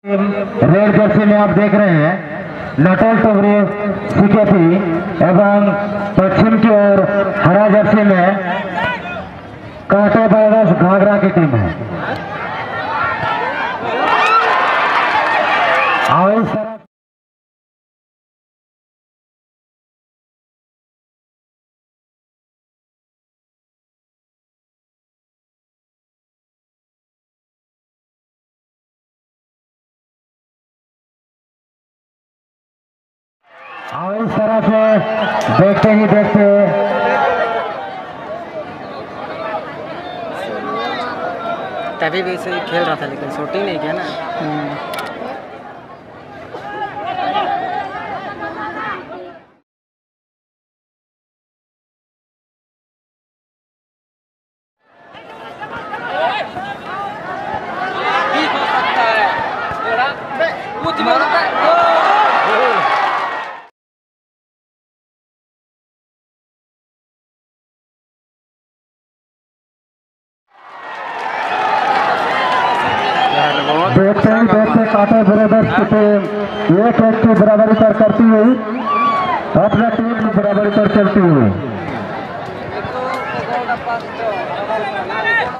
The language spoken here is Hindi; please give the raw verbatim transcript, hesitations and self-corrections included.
रेड जर्सी में आप देख रहे हैं नटोल टोगरी सीकेपी एवं पश्चिम की ओर हरा जर्सी में कांटे बाइडर्स घाघरा की टीम है। और इस तरह और इस तरह से देखते ही देखते तभी भी से खेल रहा था लेकिन शूटिंग नहीं किया ना। देखते ही देखते कांटे ब्रदर्स की टीम एक एक की बराबरी पर करती हुई अपना टीम की बराबरी पर चलती हुई